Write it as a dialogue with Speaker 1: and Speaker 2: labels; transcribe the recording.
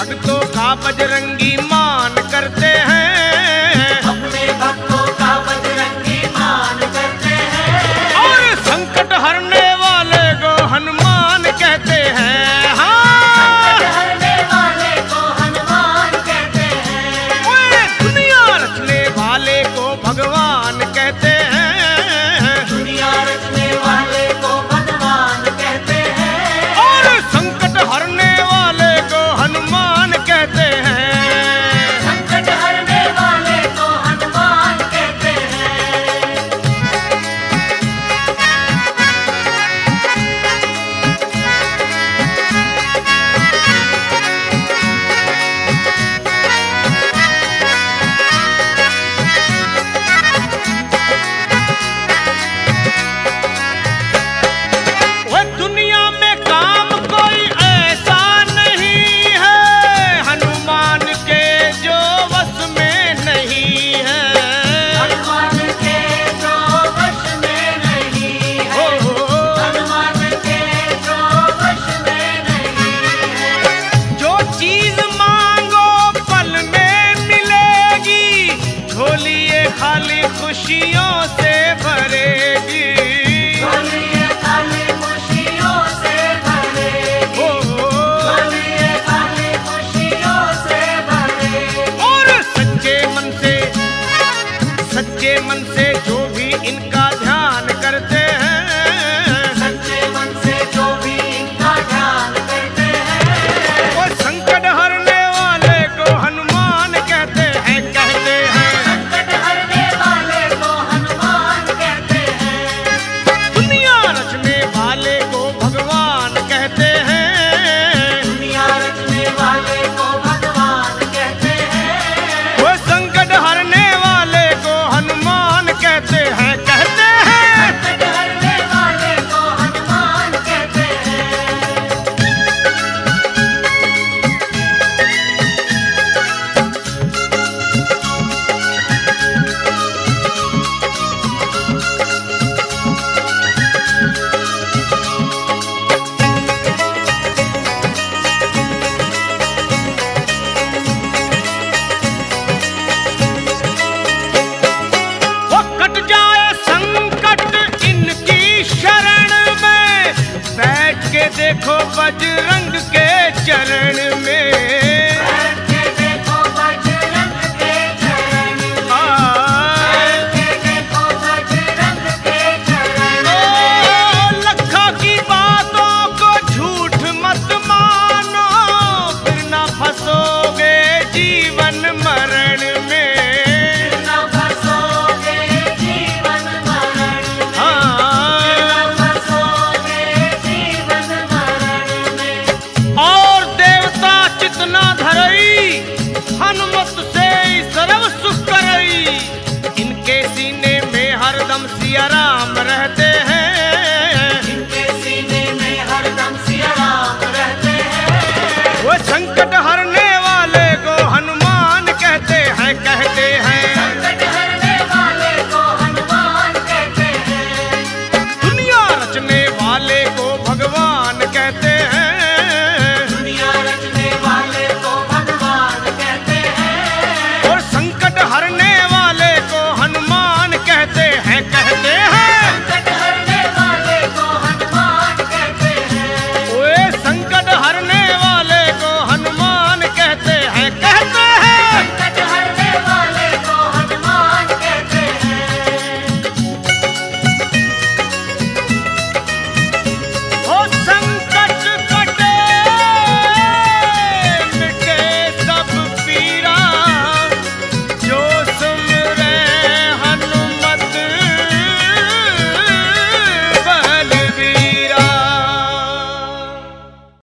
Speaker 1: भक्तों का बजरंगी मान करते हैं,
Speaker 2: अपने भक्तों का बजरंगी मान करते हैं।
Speaker 1: और संकट हरने वाले को हनुमान कहते हैं। हाँ,
Speaker 2: संकट हरने वाले को हनुमान कहते हैं।
Speaker 1: ओए दुनिया रचने वाले को भगवान कहते हैं,
Speaker 2: दुनिया रचने वाले को भगवान कहते हैं।
Speaker 1: और संकट हरने वाले को हनुमान कहते हैं।
Speaker 2: संकट हरने वाले को हनुमान कहते हैं।
Speaker 1: वो दुनिया में काम कोई ऐसा नहीं है हनुमान के जो वश में नहीं है।
Speaker 2: हनुमान के जो वश में नहीं है। हनुमान के जो वश में नहीं है।
Speaker 1: जो चीज मांगो पल में मिलेगी, झोली ये खाली खुशियों से भरेगी।
Speaker 2: झोलिए खाली खुशियों से भरेगी। झोलिए खाली खुशियों से भरेगी।
Speaker 1: और सच्चे मन से जो भी इनका ध्यान करते हैं,
Speaker 2: सच्चे मन से जो भी इनका ध्यान करते हैं।
Speaker 1: वो संकट हरने वाले को हनुमान कहते हैं, कहते हैं।
Speaker 2: संकट हरने वाले को हनुमान कहते हैं।
Speaker 1: दुनिया रचने वाले को भगवान कहते हैं,
Speaker 2: दुनिया रचने वाले को भगवान कहते हैं।
Speaker 1: वो संकट हरने वाले को हनुमान कहते हैं, कहते हैं।
Speaker 2: संकट हरने वाले को हनुमान कहते हैं।
Speaker 1: वो कट जाए संकट इनकी शरण में, बैठ के देखो बजरंग के चरण में।